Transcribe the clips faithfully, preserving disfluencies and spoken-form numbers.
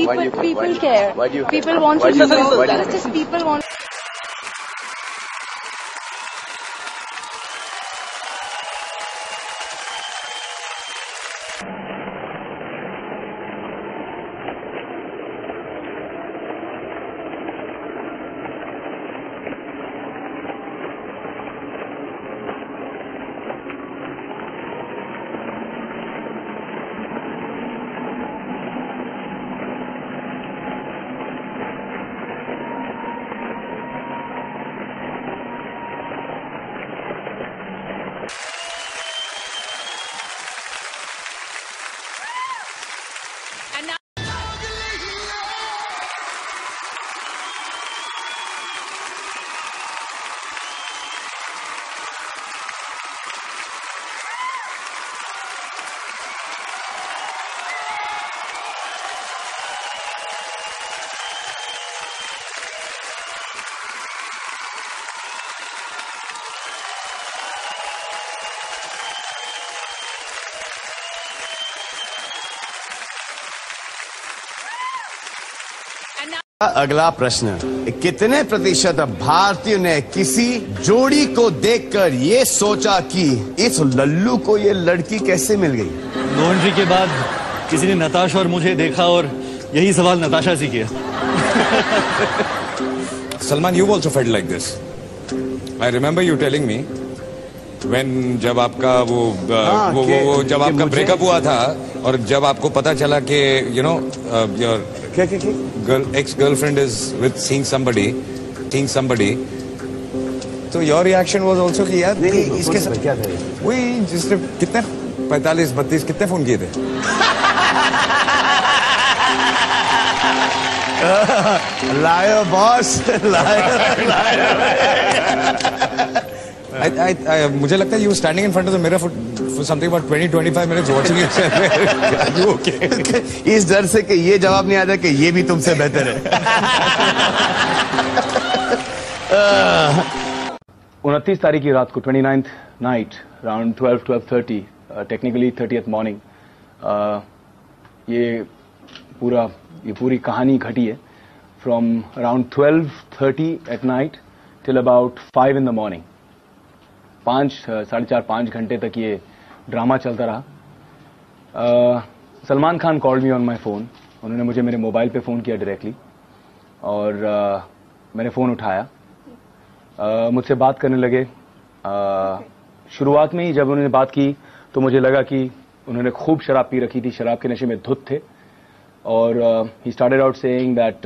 People, people care. Why do you care? People want Why to do you know. care? It's just people want. अगला प्रश्न, कितने प्रतिशत भारतीयों ने किसी जोड़ी को देखकर ये सोचा कि इस लल्लू को ये लड़की कैसे मिल गई? लॉन्ड्री के बाद किसी ने नताशा और मुझे देखा और यही सवाल नताशा से किया। Salman, you also felt like this. I remember you telling me when जब आपका वो हाँ, वो, वो, वो जब आपका ब्रेकअप हुआ था और जब आपको पता चला कि you know uh, your क्या क्या क्या girl ex girlfriend is with seeing somebody seeing somebody, तो your reaction was also कि यार नहीं, नहीं, इसके साथ क्या था? वही जिसने कितने पैंतालीस बत्तीस कितने फोन किए थे? Liar boss, liar I, I, I, मुझे लगता है you were standing in front of the mirror for, for something about twenty to twenty-five minutes watching yourself. Are you okay? इस डर से कि ये जवाब नहीं आता कि ये भी तुमसे बेहतर है। उनतीस तारीख की रात को twenty ninth night around twelve twelve thirty technically thirtieth morning ये पूरा ये पूरी कहानी घटी है from around twelve thirty at night till about five in the morning. पाँच साढ़े चार पाँच घंटे तक ये ड्रामा चलता रहा। Salman Khan called me on my phone. उन्होंने मुझे मेरे मोबाइल पे फ़ोन किया डायरेक्टली और uh, मैंने फ़ोन उठाया। uh, मुझसे बात करने लगे। uh, शुरुआत में ही जब उन्होंने बात की तो मुझे लगा कि उन्होंने खूब शराब पी रखी थी, शराब के नशे में धुत थे और he started out saying that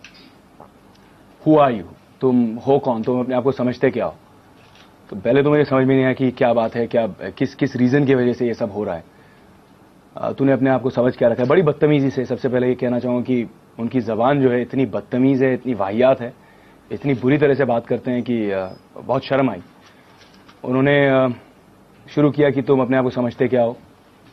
who are you, तुम हो कौन, तुम अपने आप को समझते क्या हो? तो पहले तो मुझे समझ में नहीं आया कि क्या बात है, क्या किस किस रीजन की वजह से ये सब हो रहा है। तूने अपने आप को समझ क्या रखा है? बड़ी बदतमीजी से। सबसे पहले ये कहना चाहूँगा कि उनकी जबान जो है इतनी बदतमीज है, इतनी वाहियात है, इतनी बुरी तरह से बात करते हैं कि बहुत शर्म आई। उन्होंने शुरू किया कि तुम अपने आप को समझते क्या हो,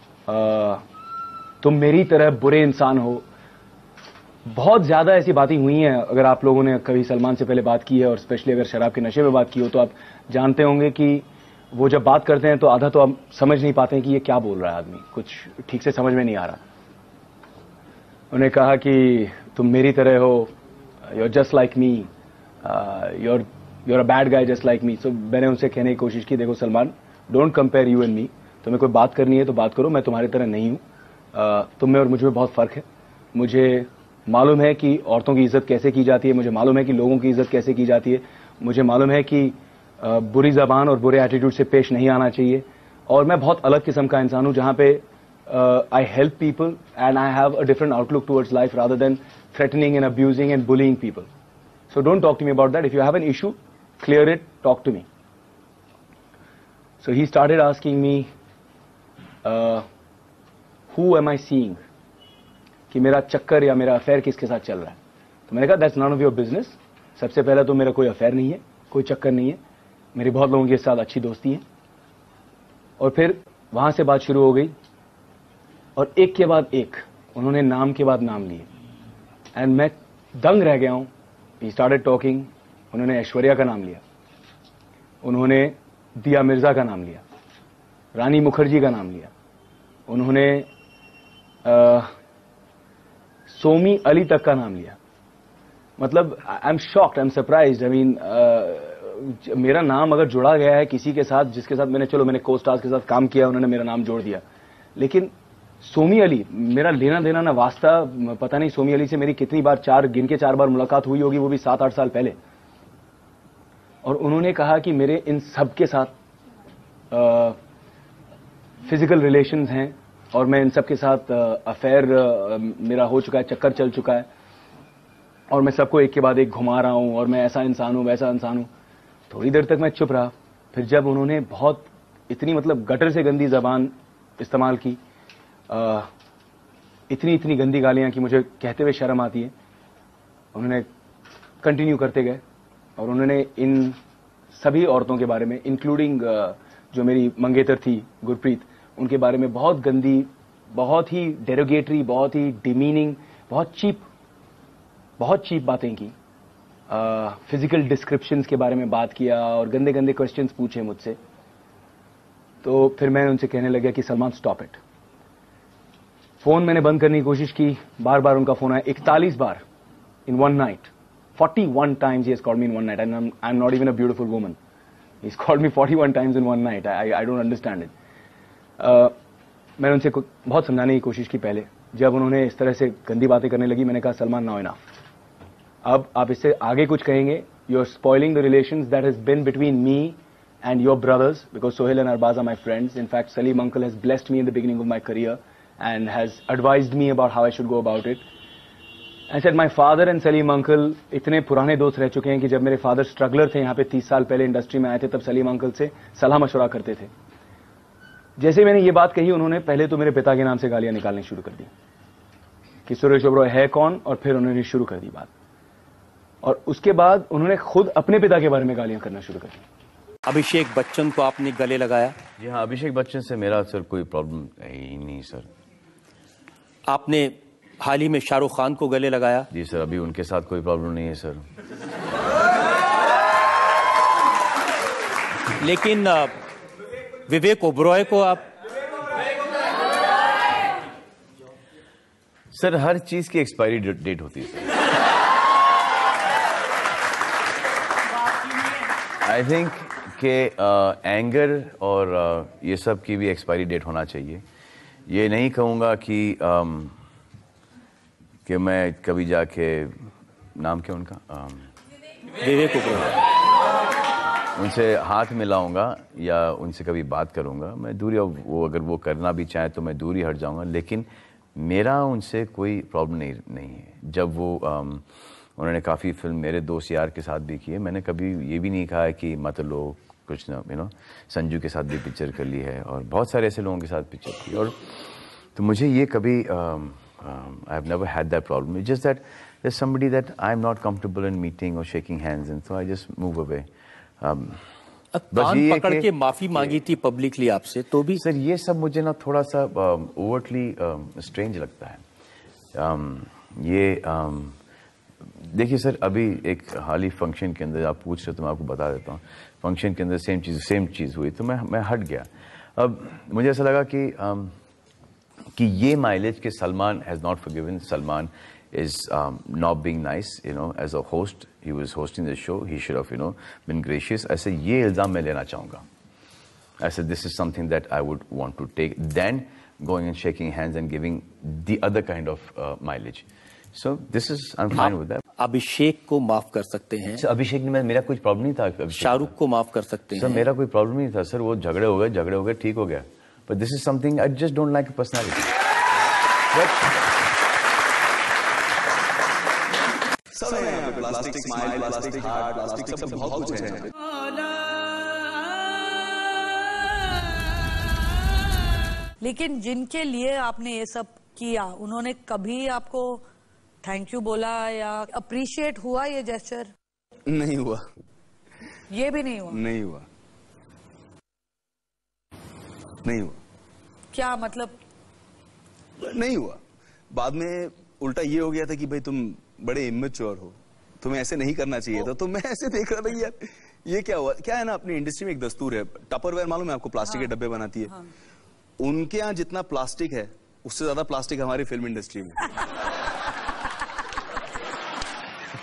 तुम मेरी तरह बुरे इंसान हो। बहुत ज्यादा ऐसी बातें हुई हैं। अगर आप लोगों ने कभी सलमान से पहले बात की है और स्पेशली अगर शराब के नशे में बात की हो तो आप जानते होंगे कि वो जब बात करते हैं तो आधा तो आप समझ नहीं पाते हैं कि ये क्या बोल रहा है आदमी, कुछ ठीक से समझ में नहीं आ रहा। उन्होंने कहा कि तुम मेरी तरह हो, you are just like me, you are you are a bad guy just like me. So मैंने उनसे कहने की कोशिश की, देखो Salman, don't compare you and me. तुम्हें कोई बात करनी है तो बात करो, मैं तुम्हारी तरह नहीं हूं। तुम में और मुझ में बहुत फर्क है। मुझे मालूम है कि औरतों की इज्जत कैसे की जाती है, मुझे मालूम है कि लोगों की इज्जत कैसे की जाती है, मुझे मालूम है कि बुरी जबान और बुरे एटीट्यूड से पेश नहीं आना चाहिए। और मैं बहुत अलग किस्म का इंसान हूं जहां पे I help people and I have a different outlook towards life rather than threatening and abusing and bullying people. So don't talk to me about that. If you have an issue, clear it, talk to me. So he started asking me who am I seeing, कि मेरा चक्कर या मेरा affair किसके साथ चल रहा है। तो मैंने कहा that's none of your business. सबसे पहले तो मेरा कोई अफेयर नहीं है, कोई चक्कर नहीं है, मेरी बहुत लोगों के साथ अच्छी दोस्ती है। और फिर वहां से बात शुरू हो गई और एक के बाद एक उन्होंने नाम के बाद नाम लिए एंड मैं दंग रह गया हूं। He started talking. उन्होंने ऐश्वर्या का नाम लिया, उन्होंने दिया मिर्जा का नाम लिया, रानी मुखर्जी का नाम लिया, उन्होंने सोमी अली तक का नाम लिया। मतलब I am shocked, I am surprised. I mean मेरा नाम अगर जुड़ा गया है किसी के साथ जिसके साथ मैंने, चलो मैंने को स्टार्स के साथ काम किया, उन्होंने मेरा नाम जोड़ दिया, लेकिन सोमी अली, मेरा लेना देना ना वास्ता, पता नहीं सोमी अली से मेरी कितनी बार, चार गिन के चार बार मुलाकात हुई होगी, वो भी सात आठ साल पहले। और उन्होंने कहा कि मेरे इन सब के साथ फिजिकल रिलेशंस हैं और मैं इन सब के साथ अफेयर मेरा हो चुका है, चक्कर चल चुका है, और मैं सबको एक के बाद एक घुमा रहा हूं, और मैं ऐसा इंसान हूं, वैसा इंसान हूं। थोड़ी देर तक मैं चुप रहा, फिर जब उन्होंने बहुत इतनी मतलब गटर से गंदी जबान इस्तेमाल की, आ, इतनी इतनी गंदी गालियां कि मुझे कहते हुए शर्म आती है, उन्होंने कंटिन्यू करते गए और उन्होंने इन सभी औरतों के बारे में, इंक्लूडिंग जो मेरी मंगेतर थी गुरप्रीत, उनके बारे में बहुत गंदी, बहुत ही डेरोगेटरी, बहुत ही डिमीनिंग, बहुत चीप बहुत चीप बातें की, फिजिकल डिस्क्रिप्शंस के बारे में बात किया और गंदे गंदे क्वेश्चंस पूछे मुझसे। तो फिर मैं उनसे कहने लगा कि सलमान स्टॉप इट। फोन मैंने बंद करने की कोशिश की, बार बार उनका फोन आया, इकतालीस बार in one night, forty-one times he has called me in one night, and I'm, I'm not even a beautiful woman. He's called me forty-one times in one night. I, I don't understand it. Uh, मैंने उनसे बहुत समझाने की कोशिश की पहले, जब उन्होंने इस तरह से गंदी बातें करने लगी, मैंने कहा सलमान नाउ इनफ, अब आप इससे आगे कुछ कहेंगे, you are spoiling the relations that has been between me and your brothers, because Sohail and Arbaz are my friends. In fact, Salim uncle has blessed me in the beginning of my career and has advised me about how I should go about it. I said my father and Salim uncle इतने पुराने दोस्त रह चुके हैं कि जब मेरे father struggler थे यहाँ पे तीस साल पहले इंडस्ट्री में आए थे, तब सलीम अंकल से सलाह मशवरा करते थे। जैसे मैंने ये बात कही, उन्होंने पहले तो मेरे पिता के नाम से गालियां निकालनी शुरू कर दी कि सुरेश ओबेरॉय है कौन, और फिर उन्होंने शुरू कर दी बात, और उसके बाद उन्होंने खुद अपने पिता के बारे में गालियां करना शुरू कर दी। अभिषेक बच्चन को आपने गले लगाया? जी हाँ, अभिषेक बच्चन से मेरा सर कोई प्रॉब्लम ही नहीं सर। आपने हाल ही में शाहरुख खान को गले लगाया? जी सर, अभी उनके साथ कोई प्रॉब्लम नहीं है सर। लेकिन विवेक ओबेरॉय को आप? सर हर चीज की एक्सपायरी डेट होती है सर। आई थिंक के एंगर और uh, ये सब की भी एक्सपायरी डेट होना चाहिए। ये नहीं कहूँगा कि um, कि मैं कभी जाके, नाम क्या उनका, um, विवेक ओबेरॉय, उनसे हाथ मिलाऊंगा या उनसे कभी बात करूंगा। मैं दूरी, वो अगर वो करना भी चाहे तो मैं दूरी हट जाऊंगा, लेकिन मेरा उनसे कोई प्रॉब्लम नहीं नहीं है। जब वो um, उन्होंने काफ़ी फिल्म मेरे दोस्त यार के साथ भी की है, मैंने कभी ये भी नहीं कहा है कि मत लो कुछ ना, यू नो, संजू के साथ भी पिक्चर कर ली है और बहुत सारे ऐसे लोगों के साथ पिक्चर की, और तो मुझे ये कभी I have never had that problem. It's just that there is somebody that I am not comfortable in meeting और shaking hands, and so I just move away. कान पकड़ के माफी मांगी थी पब्लिकली आपसे, तो भी सर ये सब मुझे ना थोड़ा सा ओवरटली स्ट्रेंज लगता है। um, ये um, देखिए सर, अभी एक हाल ही फंक्शन के अंदर आप पूछ रहे तो मैं आपको बता देता हूँ, फंक्शन के अंदर सेम चीज़ सेम चीज़ हुई, तो मैं मैं हट गया। अब मुझे ऐसा लगा कि um, कि ये माइलेज के Salman has not forgiven, Salman is not being nice, you know, as a host, he was hosting the show, he should have, you know, been gracious. ऐसे ये इल्ज़ाम मैं लेना चाहूँगा। ऐसे this is something that I would want to take than going and shaking hands and giving the other kind of mileage. So this is, I'm fine with that. Abhishek को माफ कर सकते हैं? सर अभिषेक ने, मेरा कुछ प्रॉब्लम नहीं था। शाहरुख को माफ कर सकते हैं? सर मेरा कोई प्रॉब्लम नहीं था सर, वो झगड़े हो गए झगड़े हो गए ठीक हो गया, but this is something I just don't like a personality. सब है यहाँ पे, plastic smile, plastic heart, plastic सब बहुत कुछ है। लेकिन जिनके लिए आपने ये सब किया, उन्होंने कभी आपको थैंक यू बोला या अप्रिशिएट हुआ? ये जेस्चर नहीं हुआ। ये भी नहीं हुआ? नहीं हुआ, नहीं हुआ। क्या मतलब? नहीं हुआ। बाद में उल्टा ये हो गया था कि भाई तुम बड़े इमेच्योर हो, तुम्हें ऐसे नहीं करना चाहिए था। तो मैं ऐसे देख रहा था कि यार ये क्या हुआ। क्या है ना, अपनी इंडस्ट्री में एक दस्तूर है, टपरवेयर मालूम है आपको, प्लास्टिक के डब्बे बनाती है। हाँ। उनके यहाँ जितना प्लास्टिक है उससे ज्यादा प्लास्टिक हमारी फिल्म इंडस्ट्री में।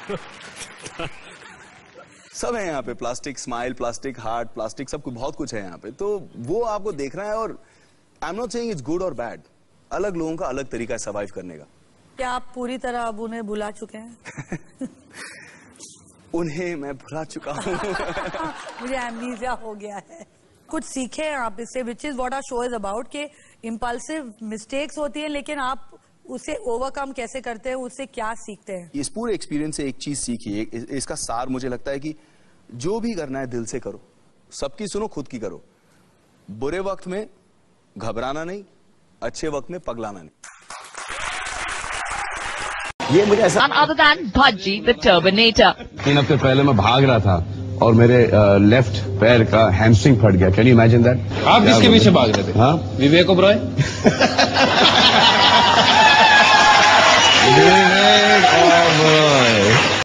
सब है यहाँ पे, plastic smile, plastic heart, plastic सब कुछ, बहुत कुछ है यहाँ पे। तो वो आपको देखना है। और I am not saying it's good और बैड, अलग लोगों का अलग तरीका है सर्वाइव करने का। क्या आप पूरी तरह अब उन्हें भुला चुके हैं? उन्हें मैं भुला चुका हूँ। मुझे एमनीजिया हो गया है। कुछ सीखे हैं आप इससे, which is what our show is about, कि इम्पल्सिव मिस्टेक्स होती है लेकिन आप उसे ओवरकम कैसे करते हैं, उससे क्या सीखते हैं? इस पूरे एक्सपीरियंस से एक चीज सीखी है, इस, इसका सार मुझे लगता है कि जो भी करना है दिल से करो, सबकी सुनो, खुद की करो। बुरे वक्त में घबराना नहीं, अच्छे वक्त में पगलाना नहीं। ये मुझे ऐसा other than Bhaji the Turbinator. तीन हफ्ते पहले मैं भाग रहा था और मेरे लेफ्ट पैर का हैमस्ट्रिंग फट गया। Can you imagine that? आप किसके पीछे भाग रहे थे? हाँ, विवेक ओबरॉय।